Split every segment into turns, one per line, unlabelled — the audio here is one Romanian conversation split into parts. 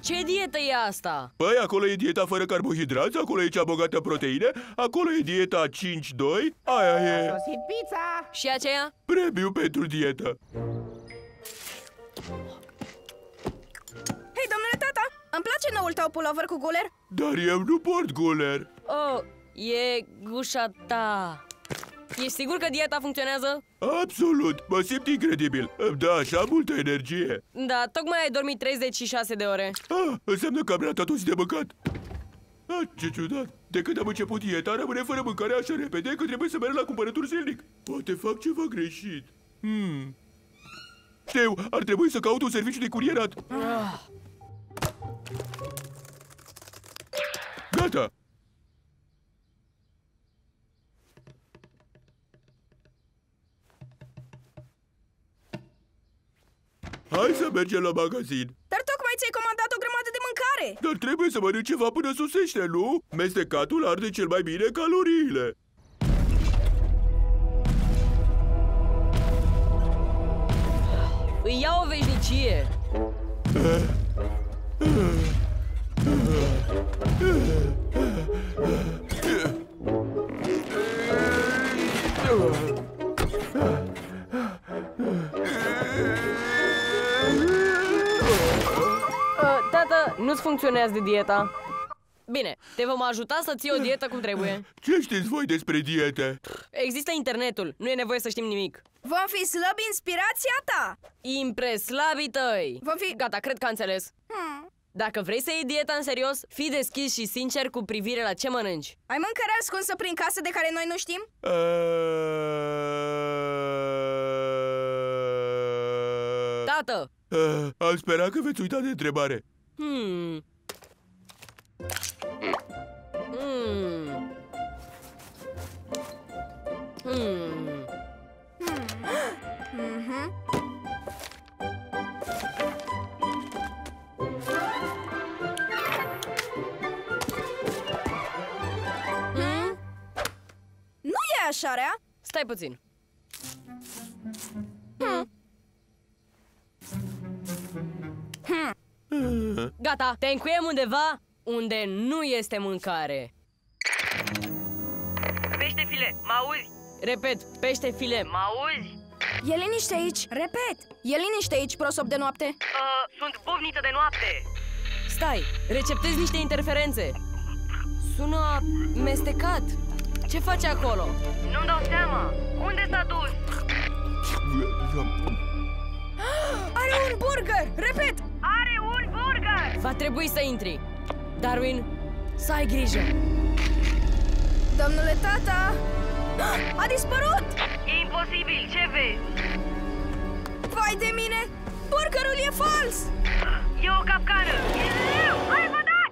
Ce dietă e asta?
Păi, acolo e dieta fără carbohidrați, acolo e cea bogată în proteine, acolo e dieta 5-2, aia e
Sosit pizza!
Și aceea?
premiu pentru dietă.
Hei, domnule tata, îmi place noul tău pulover cu guler.
Dar eu nu port guler.
Oh, e gușa ta. Ești sigur că dieta funcționează?
Absolut, mă simt incredibil. Îmi dă așa multă energie.
Da, tocmai ai dormit 36 de ore.
Înseamnă că am ratat o zi de mâncat. Ce ciudat. De când am început dieta, rămâne fără mâncare așa repede că trebuie să merg la cumpărături zilnic. Poate fac ceva greșit. Știu, ar trebui să caut un serviciu de curierat. Gata. Hai să mergem la magazin.
Dar tocmai ți-ai comandat o grămadă de mâncare.
Dar trebuie să mănânc ceva până sosește, nu? Mestecatul arde cel mai bine caloriile.
Îi ia o veșnicie. Tată, nu-ți funcționează dieta. Bine, te vom ajuta să ții o dietă cum trebuie.
Ce știți voi despre diete?
Există internetul, nu e nevoie să știm nimic.
Vom fi slăbi inspirația ta.
Impreslabii tăi.
Vom fi...
Gata, cred că am înțeles. Dacă vrei să iei dieta în serios, fii deschis și sincer cu privire la ce mănânci.
Ai mâncare ascunsă prin casă de care noi nu știm?
Tată!
Am sperat că veți uita de întrebare.
Nu e așa rea.
Stai puțin. Gata, te încuiem undeva unde nu este mâncare.
Pește file, mă auzi?
Repet, pește file.
Mă auzi?
E liniște aici. Repet. E liniște aici, prosop de noapte.
Sunt bovniță de noapte.
Stai, receptezi niște interferențe. Sună mestecat. Ce faci acolo?
Nu-mi dau seama. Unde s-a dus?
Are un burger! Repet!
Are un burger!
Va trebui să intri. Darwin, să ai grijă.
Domnule tata! A dispărut!
E imposibil, ce vezi?
Vai de mine! Burgerul e fals!
E o capcană! E leu! Ai vădat!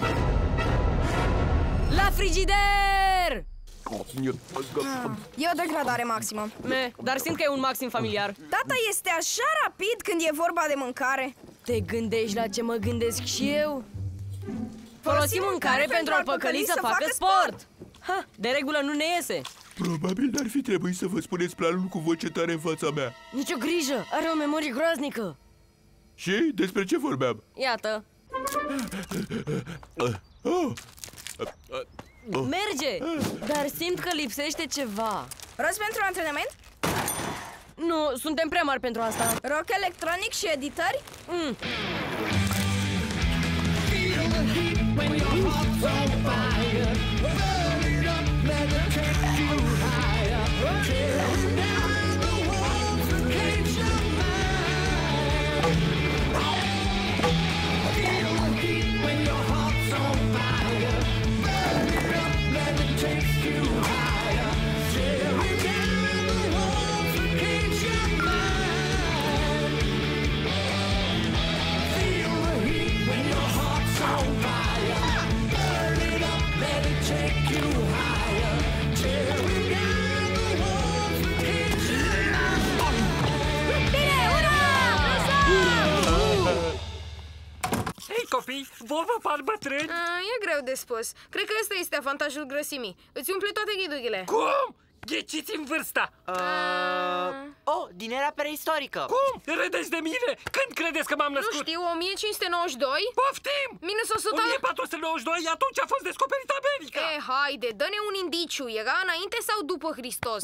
La frigider!
E o degradare maximă.
Dar simt că e un maxim familiar.
Tata este așa rapid când e vorba de mâncare.
Te gândești la ce mă gândesc și eu? Folosim mâncare pentru a-l păcăli să facă sport! Ha, de regulă nu ne iese.
Probabil n-ar fi trebuit să vă spuneți planul cu voce tare în fața mea.
Nicio grijă, are o memorie groaznică.
Și despre ce vorbeam?
Iată. Merge, dar simt că lipsește ceva.
Rost pentru antrenament?
Nu, suntem prea mari pentru asta.
Rock electronic și editări?
Copii, vă par bătrâni?
E greu de spus. Cred că ăsta este avantajul grăsimii. Îți umple toate ghidughile.
Cum? Ghiciți-mi vârsta!
Din era preistorică.
Cum? Râdeți de mine? Când credeți că m-am
Nu
născut?
știu, 1592?
Poftim!
Minus 100?
1492, atunci a fost descoperită America!
Haide, dă-ne un indiciu. Era înainte sau după Hristos?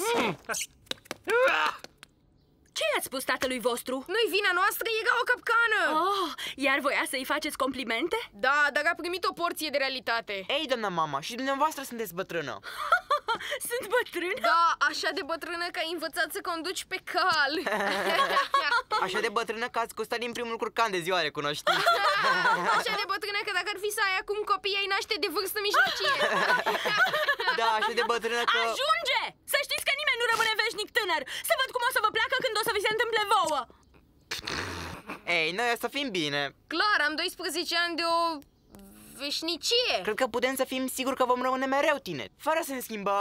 Ce i-ați spus tatălui vostru?
Nu-i vina noastră, era o capcană.
Oh, iar voia să-i faceți complimente?
Da, dar a primit o porție de realitate.
Ei, doamna mama, și dumneavoastră sunteți bătrână.
Sunt bătrân?
Da, așa de bătrână că ai învățat să conduci pe cal.
Așa de bătrână că ați costat din primul curcan de ziua recunoștință.
Așa de bătrână că dacă ar fi să ai acum copii, ai naște de vârstă mijlocie.
Da, așa de bătrână că...
Ajunge! Să știți că nimeni nu rămâne veșnic tânăr. Să văd cum o să vă placă când o să vi se întâmple vouă.
Ei, noi o să fim bine.
Clar, am 12 ani de o veșnicie.
Cred că putem să fim siguri că vom rămâne mereu tineri, fără să ne schimbăm.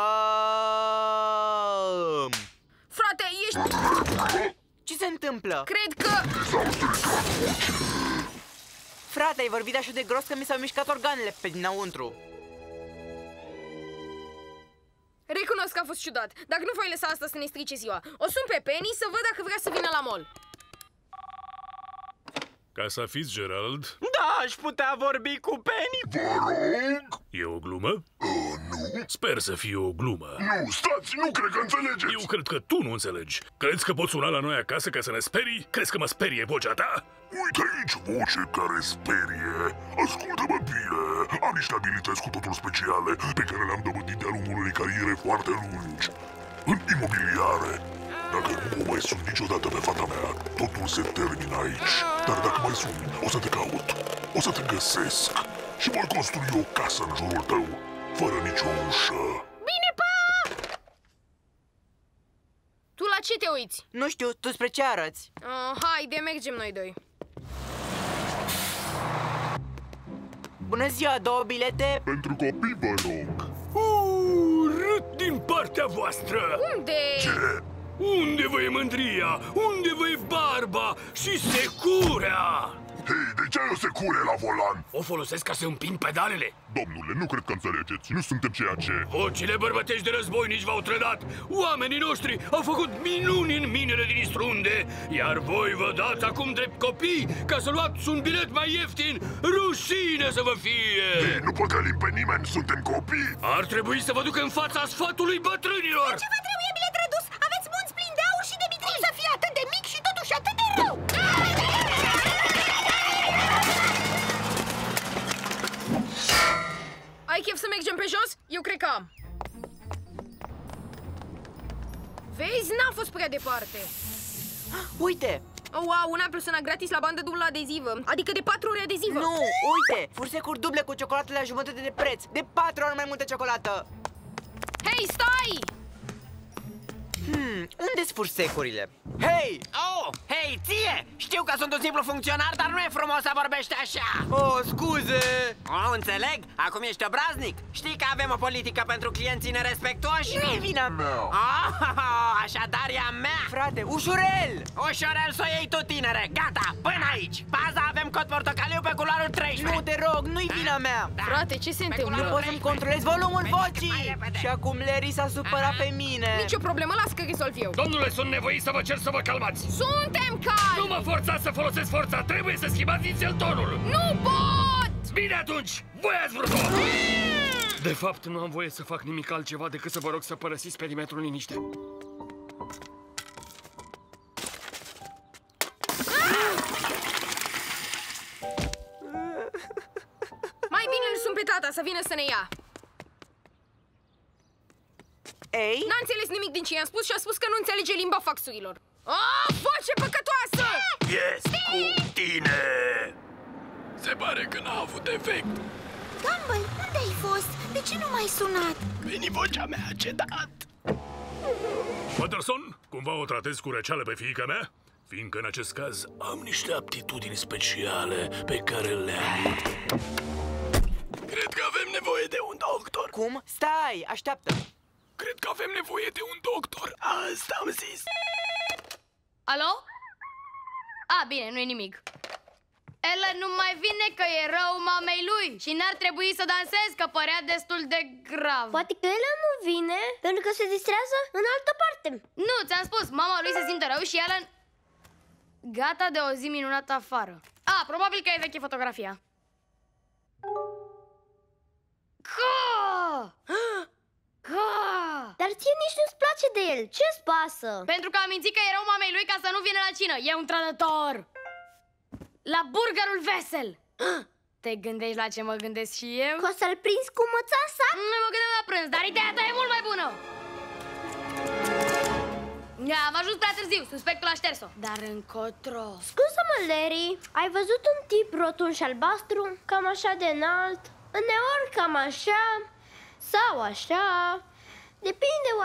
Frate, ești...
Ce se întâmplă?
Cred că...
Frate, ai vorbit așa de gros că mi s-au mișcat organele pe dinăuntru.
Recunosc că a fost ciudat. Dacă nu voi lăsa asta să ne strice ziua. O sun pe Penny să văd dacă vrea să vină la mall.
Ca să fiți, Gerald,
Da, aș putea vorbi cu Penny?
e o glumă?
Nu.
Sper să fie o glumă.
Nu, stați, nu cred că înțelegeți.
Eu cred că tu nu înțelegi. Crezi că poți suna la noi acasă ca să ne sperii? Crezi că mă sperie vocea ta?
Uite aici voce care sperie. Ascultă-mă bine. Am niște abilități cu totul speciale pe care le-am dobândit de-a lungul unei cariere foarte lungi. În imobiliare. Dacă nu o mai sun niciodată pe fata mea, totul se termină aici. Dar dacă mai sun, o să te caut, o să te găsesc și voi construi o casă în jurul tău, fără nicio ușă.
Bine, pa! Tu la ce te uiți?
Nu știu, tu spre ce arăți?
Haide, mergem noi doi.
Bună ziua, 2 bilete?
Pentru copii, vă rog.
Urât din partea voastră!
Unde?
Ce?
Unde vă e mândria? Unde vă e barba și securea?
Hei, de ce ai o secure la volan?
O folosesc ca să împing pedalele.
Domnule, nu cred că înțelegeți. Nu suntem ceea ce...
Vocile bărbătești de războinici v-au trădat. Oamenii noștri au făcut minuni în minele din Istrunde, iar voi vă dați acum drept copii ca să luați un bilet mai ieftin. Rușine să vă fie!
Ei, nu păcălim pe nimeni, suntem copii.
Ar trebui să vă duc în fața sfatului bătrânilor.
Ce vă trebuie bilet redus? Aveți munți plini de aur și de mitril. Să fie atât de mic și totuși atât de rău.
Ai chef să mergem pe jos? Eu cred că am. Vezi, n-a fost prea departe.
Uite!
Oh, wow, una plus1 gratis la bandă dublă adezivă. Adică de 4 ori adezivă.
Nu, uite! Fursecuri duble cu ciocolată la jumătate de preț. De 4 ori mai multă ciocolată.
Hei, stai!
Unde-s fursecurile? Hei!
Oh, hei, ție! Știu că sunt un simplu funcționar, dar nu e frumos să vorbești așa.
Oh, scuze!
Oh, înțeleg, acum ești obraznic. Știi că avem o politică pentru clienții nerespectuoși?
Nu e vina mea!
Oh, așadar e a mea.
Frate, ușurel!
Ușorel să o iei tu, tinere. Gata, până aici. Paza avem cod portocaliu pe culoarul 13.
Nu, te rog, nu-i vina mea!
Da.
Frate, ce se întâmplă?
Nu pot să-mi controlez volumul
Mergeți mai
vocii!
repede.
Și acum Larry s-a supărat pe mine!
Nicio problemă, las că rezolv eu.
Domnule, sunt nevoit să vă cer să vă calmați.
Suntem calmi!
Nu mă forțați să folosesc forța, trebuie să schimbați inițial tonul.
Nu pot!
Bine atunci, voi ați vrut-o. De fapt, nu am voie să fac nimic altceva decât să vă rog să părăsiți perimetrul în liniște.
Mai bine îl sun pe tata să vină să ne ia.
Ei?
N-a înțeles nimic din ce i-am spus și a spus că nu înțelege limba faxurilor. Oh, voce păcătoasă!
Ies cu tine! Se pare că n-a avut efect.
Gumball, unde ai fost? De ce nu m-ai sunat?
Veni vocea mea a cedat. Patterson, cumva o tratez cu răceală pe fiica mea? Fiindcă în acest caz am niște aptitudini speciale pe care le-am. Cred că avem nevoie de un doctor.
Cum? Stai, așteaptă!
Cred că avem nevoie de un doctor. Asta am zis.
Alo? A, bine, nu-i nimic.
Ellen nu mai vine că e rău mamei lui și n-ar trebui să dansez, că părea destul de grav.
Poate că Ellen nu vine pentru că se distrează în altă parte.
Nu, ți-am spus, mama lui se simte rău și Ellen... Gata de o zi minunată afară. Probabil că e veche fotografia.
Dar ție nici nu-ți place de el, ce-ți pasă?
Pentru că am mințit că erau mamei lui ca să nu vină la cină. E un trădător. La burgerul vesel. Te gândești la ce mă gândesc și eu?
Că o să-l prinzi cu mățasa?
Nu mă gândeam la prânz, dar ideea ta e mult mai bună. Am ajuns prea târziu, suspectul a șters-o. Dar încotro.
Scuză-mă, Larry, ai văzut un tip rotund și albastru? Cam așa de înalt? Uneori cam așa sau așa. Depinde